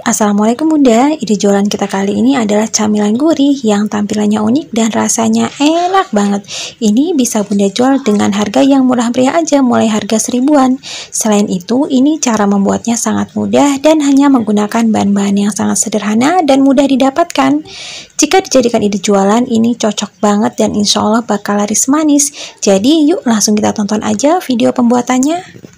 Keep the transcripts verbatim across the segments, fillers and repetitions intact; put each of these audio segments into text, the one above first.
Assalamualaikum Bunda, ide jualan kita kali ini adalah camilan gurih yang tampilannya unik dan rasanya enak banget. Ini bisa Bunda jual dengan harga yang murah meriah aja, mulai harga seribuan. Selain itu, ini cara membuatnya sangat mudah dan hanya menggunakan bahan-bahan yang sangat sederhana dan mudah didapatkan. Jika dijadikan ide jualan, ini cocok banget dan insya Allah bakal laris manis. Jadi yuk langsung kita tonton aja video pembuatannya.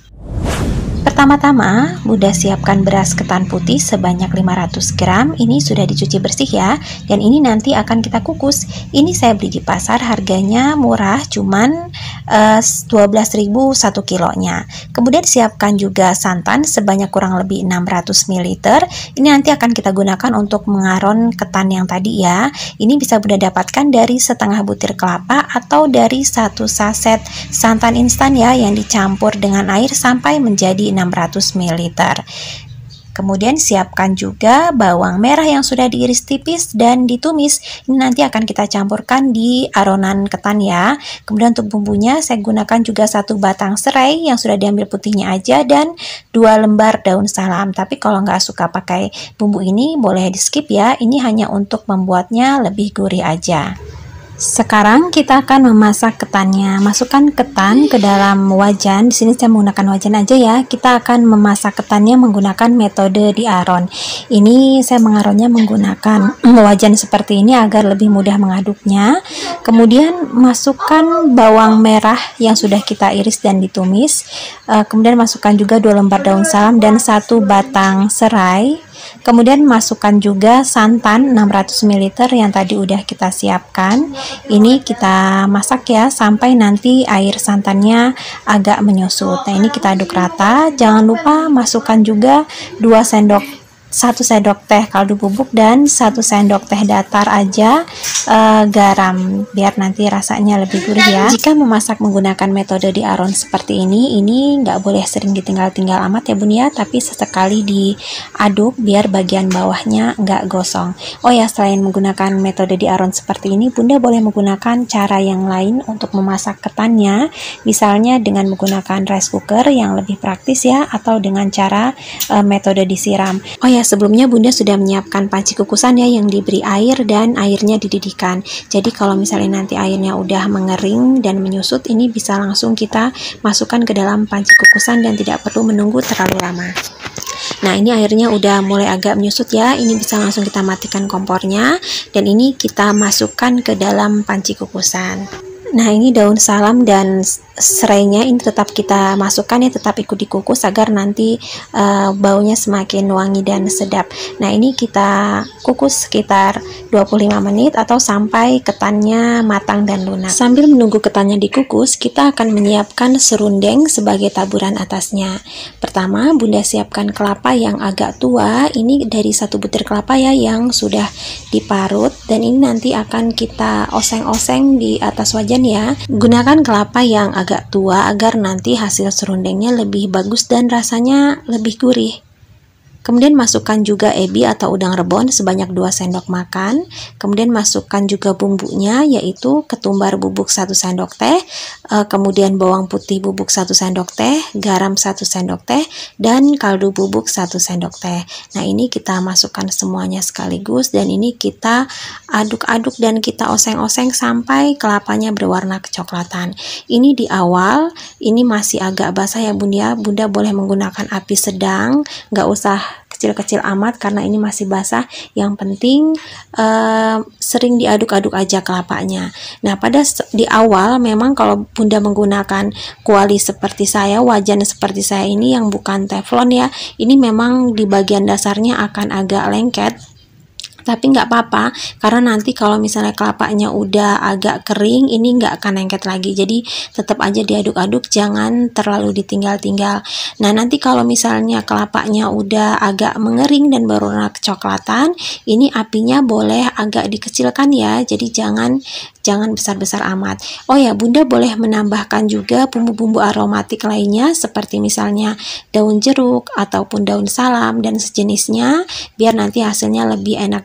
Pertama-tama, Bunda siapkan beras ketan putih sebanyak lima ratus gram. Ini sudah dicuci bersih ya. Dan ini nanti akan kita kukus. Ini saya beli di pasar, harganya murah, cuman uh, dua belas ribu satu kilonya. Kemudian siapkan juga santan sebanyak kurang lebih enam ratus mililiter. Ini nanti akan kita gunakan untuk mengaron ketan yang tadi ya. Ini bisa Bunda dapatkan dari setengah butir kelapa atau dari satu saset santan instan ya, yang dicampur dengan air sampai menjadi enam ratus mililiter. Kemudian siapkan juga bawang merah yang sudah diiris tipis dan ditumis. Ini nanti akan kita campurkan di aronan ketan ya. Kemudian untuk bumbunya saya gunakan juga satu batang serai yang sudah diambil putihnya aja dan dua lembar daun salam. Tapi kalau nggak suka pakai bumbu ini boleh di skip ya. Ini hanya untuk membuatnya lebih gurih aja. Sekarang kita akan memasak ketannya. Masukkan ketan ke dalam wajan. Di sini saya menggunakan wajan aja ya. Kita akan memasak ketannya menggunakan metode diaron. Ini saya mengaronnya menggunakan wajan seperti ini agar lebih mudah mengaduknya. Kemudian masukkan bawang merah yang sudah kita iris dan ditumis. Kemudian masukkan juga dua lembar daun salam dan satu batang serai. Kemudian masukkan juga santan enam ratus mililiter yang tadi udah kita siapkan. Ini kita masak ya sampai nanti air santannya agak menyusut. Nah, ini kita aduk rata. Jangan lupa masukkan juga dua sendok satu sendok teh kaldu bubuk dan satu sendok teh datar aja e, garam biar nanti rasanya lebih gurih ya. Jika memasak menggunakan metode diaron seperti ini, ini nggak boleh sering ditinggal-tinggal amat ya Bun ya, tapi sesekali diaduk biar bagian bawahnya nggak gosong. Oh ya, selain menggunakan metode diaron seperti ini, Bunda boleh menggunakan cara yang lain untuk memasak ketannya, misalnya dengan menggunakan rice cooker yang lebih praktis ya, atau dengan cara e, metode disiram. Oh ya, sebelumnya Bunda sudah menyiapkan panci kukusan ya yang diberi air dan airnya dididihkan. Jadi kalau misalnya nanti airnya udah mengering dan menyusut, ini bisa langsung kita masukkan ke dalam panci kukusan dan tidak perlu menunggu terlalu lama. Nah, ini airnya udah mulai agak menyusut ya. Ini bisa langsung kita matikan kompornya dan ini kita masukkan ke dalam panci kukusan. Nah, ini daun salam dan serainya ini tetap kita masukkan ya, tetap ikut dikukus agar nanti uh, baunya semakin wangi dan sedap. Nah, ini kita kukus sekitar dua puluh lima menit atau sampai ketannya matang dan lunak. Sambil menunggu ketannya dikukus, kita akan menyiapkan serundeng sebagai taburan atasnya. Pertama, Bunda siapkan kelapa yang agak tua. Ini dari satu butir kelapa ya yang sudah diparut, dan ini nanti akan kita oseng-oseng di atas wajan ya. Gunakan kelapa yang agak tua agar nanti hasil serundengnya lebih bagus dan rasanya lebih gurih. Kemudian masukkan juga ebi atau udang rebon sebanyak dua sendok makan. Kemudian masukkan juga bumbunya, yaitu ketumbar bubuk satu sendok teh, kemudian bawang putih bubuk satu sendok teh, garam satu sendok teh, dan kaldu bubuk satu sendok teh. Nah, ini kita masukkan semuanya sekaligus dan ini kita aduk-aduk dan kita oseng-oseng sampai kelapanya berwarna kecoklatan. Ini di awal, ini masih agak basah ya Bunda. Bunda boleh menggunakan api sedang, nggak usah kecil-kecil amat karena ini masih basah. Yang penting uh, sering diaduk-aduk aja kelapanya. Nah, pada di awal memang kalau Bunda menggunakan kuali seperti saya, wajan seperti saya ini yang bukan teflon ya, ini memang di bagian dasarnya akan agak lengket. Tapi nggak apa-apa, karena nanti kalau misalnya kelapanya udah agak kering, ini nggak akan lengket lagi. Jadi tetap aja diaduk-aduk, jangan terlalu ditinggal-tinggal. Nah, nanti kalau misalnya kelapanya udah agak mengering dan berwarna kecoklatan, ini apinya boleh agak dikecilkan ya. Jadi jangan jangan besar-besar amat. Oh ya, Bunda boleh menambahkan juga bumbu-bumbu aromatik lainnya seperti misalnya daun jeruk ataupun daun salam dan sejenisnya, biar nanti hasilnya lebih enak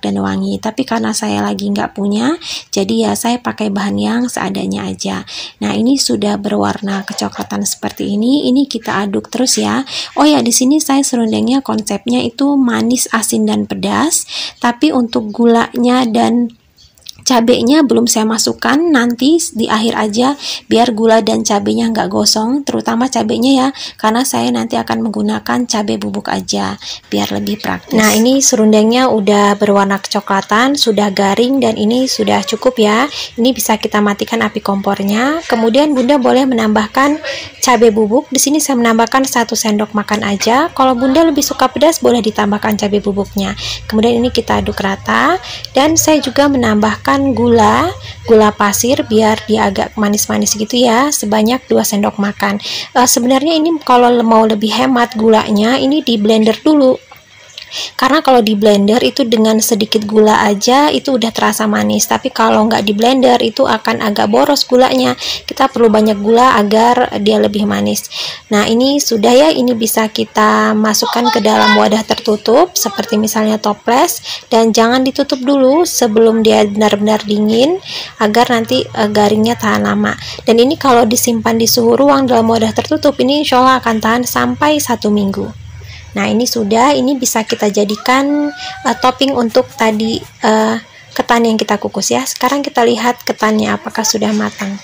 dan wangi. Tapi karena saya lagi nggak punya, jadi ya saya pakai bahan yang seadanya aja. Nah, ini sudah berwarna kecoklatan seperti ini. Ini kita aduk terus ya. Oh ya, di sini saya serundengnya konsepnya itu manis, asin dan pedas. Tapi untuk gulanya dan cabenya belum saya masukkan, nanti di akhir aja biar gula dan cabenya nggak gosong, terutama cabenya ya, karena saya nanti akan menggunakan cabai bubuk aja biar lebih praktis. Nah, ini serundengnya udah berwarna kecoklatan, sudah garing, dan ini sudah cukup ya. Ini bisa kita matikan api kompornya. Kemudian Bunda boleh menambahkan cabai bubuk. Di sini saya menambahkan satu sendok makan aja. Kalau Bunda lebih suka pedas, boleh ditambahkan cabai bubuknya. Kemudian ini kita aduk rata, dan saya juga menambahkan gula gula pasir biar dia agak manis-manis gitu ya, sebanyak dua sendok makan. E, sebenarnya ini kalau mau lebih hemat gulanya, ini di blender dulu. Karena kalau di blender itu dengan sedikit gula aja itu udah terasa manis, tapi kalau nggak di blender itu akan agak boros gulanya. Kita perlu banyak gula agar dia lebih manis. Nah, ini sudah ya, ini bisa kita masukkan ke dalam wadah tertutup seperti misalnya toples, dan jangan ditutup dulu sebelum dia benar-benar dingin agar nanti e, garingnya tahan lama. Dan ini kalau disimpan di suhu ruang dalam wadah tertutup, ini insya Allah akan tahan sampai satu minggu. Nah, ini sudah, ini bisa kita jadikan uh, topping untuk tadi uh, ketan yang kita kukus ya. Sekarang kita lihat ketannya apakah sudah matang.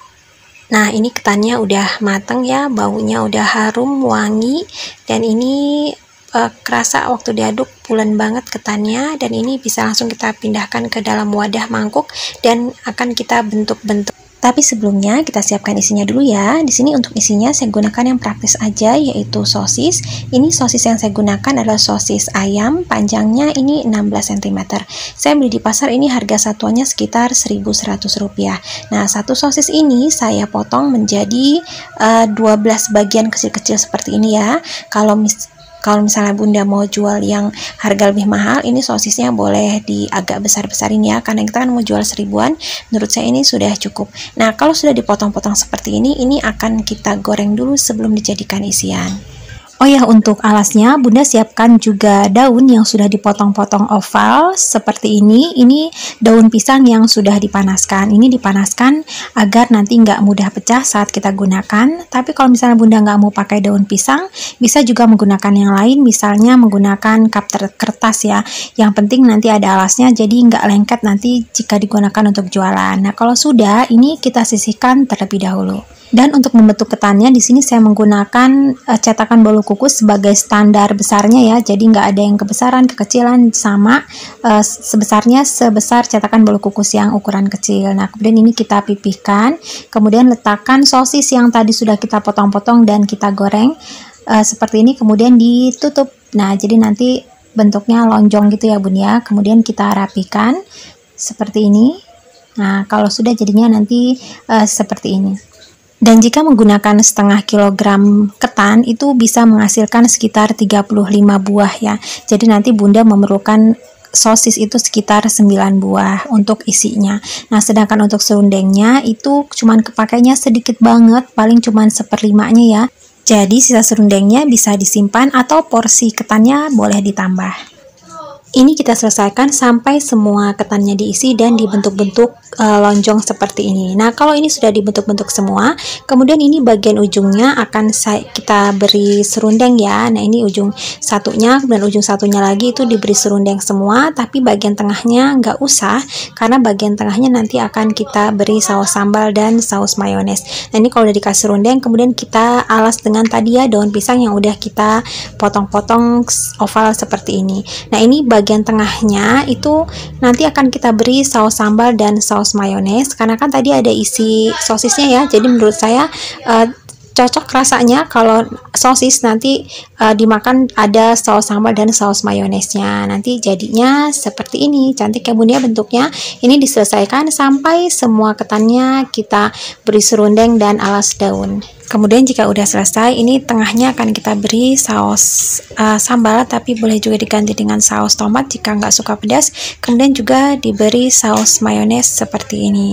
Nah, ini ketannya udah matang ya, baunya udah harum, wangi, dan ini uh, kerasa waktu diaduk pulen banget ketannya, dan ini bisa langsung kita pindahkan ke dalam wadah mangkuk dan akan kita bentuk-bentuk. Tapi sebelumnya kita siapkan isinya dulu ya. Di sini untuk isinya saya gunakan yang praktis aja, yaitu sosis. Ini sosis yang saya gunakan adalah sosis ayam, panjangnya ini enam belas sentimeter. Saya beli di pasar, ini harga satuannya sekitar seribu seratus rupiah. Nah, satu sosis ini saya potong menjadi uh, dua belas bagian kecil-kecil seperti ini ya. Kalau mis Kalau misalnya Bunda mau jual yang harga lebih mahal, ini sosisnya boleh di agak besar-besarin ya, karena kita kan mau jual seribuan. Menurut saya ini sudah cukup. Nah, kalau sudah dipotong-potong seperti ini, ini akan kita goreng dulu sebelum dijadikan isian. Oh ya, untuk alasnya Bunda siapkan juga daun yang sudah dipotong-potong oval seperti ini. Ini daun pisang yang sudah dipanaskan. Ini dipanaskan agar nanti nggak mudah pecah saat kita gunakan. Tapi kalau misalnya Bunda nggak mau pakai daun pisang, bisa juga menggunakan yang lain, misalnya menggunakan cup kertas ya. Yang penting nanti ada alasnya, jadi nggak lengket nanti jika digunakan untuk jualan. Nah, kalau sudah, ini kita sisihkan terlebih dahulu. Dan untuk membentuk ketannya, di sini saya menggunakan uh, cetakan bolu kukus sebagai standar besarnya ya. Jadi nggak ada yang kebesaran, kekecilan, sama uh, sebesarnya sebesar cetakan bolu kukus yang ukuran kecil. Nah, kemudian ini kita pipihkan, kemudian letakkan sosis yang tadi sudah kita potong-potong dan kita goreng uh, seperti ini, kemudian ditutup. Nah, jadi nanti bentuknya lonjong gitu ya Bun ya. Kemudian kita rapikan seperti ini. Nah, kalau sudah jadinya nanti uh, seperti ini. Dan jika menggunakan setengah kilogram ketan, itu bisa menghasilkan sekitar tiga puluh lima buah ya. Jadi nanti Bunda memerlukan sosis itu sekitar sembilan buah untuk isinya. Nah, sedangkan untuk serundengnya itu cuman kepakainya sedikit banget, paling cuman seperlimanya ya. Jadi sisa serundengnya bisa disimpan atau porsi ketannya boleh ditambah. Ini kita selesaikan sampai semua ketannya diisi dan dibentuk-bentuk e, lonjong seperti ini. Nah, kalau ini sudah dibentuk-bentuk semua, kemudian ini bagian ujungnya akan saya, kita beri serundeng ya. Nah, ini ujung satunya dan ujung satunya lagi itu diberi serundeng semua, tapi bagian tengahnya nggak usah, karena bagian tengahnya nanti akan kita beri saus sambal dan saus mayones. Nah, ini kalau udah dikasih serundeng, kemudian kita alas dengan tadi ya daun pisang yang udah kita potong-potong oval seperti ini. Nah, ini bagian tengahnya itu nanti akan kita beri saus sambal dan saus mayones, karena kan tadi ada isi sosisnya ya. Jadi menurut saya uh, cocok rasanya kalau sosis nanti uh, dimakan ada saus sambal dan saus mayonesnya. Nanti jadinya seperti ini, cantik ya Bun ya bentuknya. Ini diselesaikan sampai semua ketannya kita beri serundeng dan alas daun. Kemudian jika udah selesai, ini tengahnya akan kita beri saus uh, sambal, tapi boleh juga diganti dengan saus tomat jika nggak suka pedas. Kemudian juga diberi saus mayones seperti ini.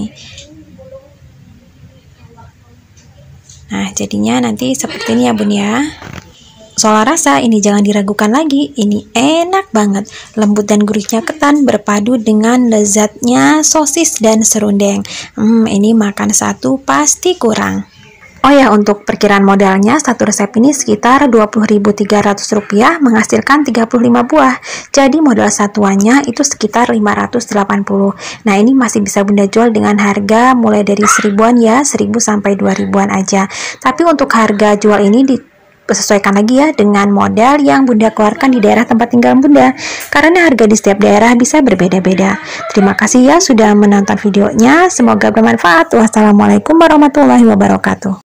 Nah, jadinya nanti seperti ini ya Bun ya. Soal rasa, ini jangan diragukan lagi, ini enak banget. Lembut dan gurihnya ketan berpadu dengan lezatnya sosis dan serundeng. Hmm, ini makan satu pasti kurang. Oh ya, untuk perkiraan modalnya, satu resep ini sekitar dua puluh ribu tiga ratus rupiah menghasilkan tiga puluh lima buah. Jadi modal satuannya itu sekitar lima ratus delapan puluh. Nah, ini masih bisa Bunda jual dengan harga mulai dari seribuan ya, seribu sampai dua ribuan aja. Tapi untuk harga jual ini di sesuaikan lagi ya dengan modal yang Bunda keluarkan di daerah tempat tinggal Bunda, karena harga di setiap daerah bisa berbeda-beda. Terima kasih ya sudah menonton videonya, semoga bermanfaat. Wassalamualaikum warahmatullahi wabarakatuh.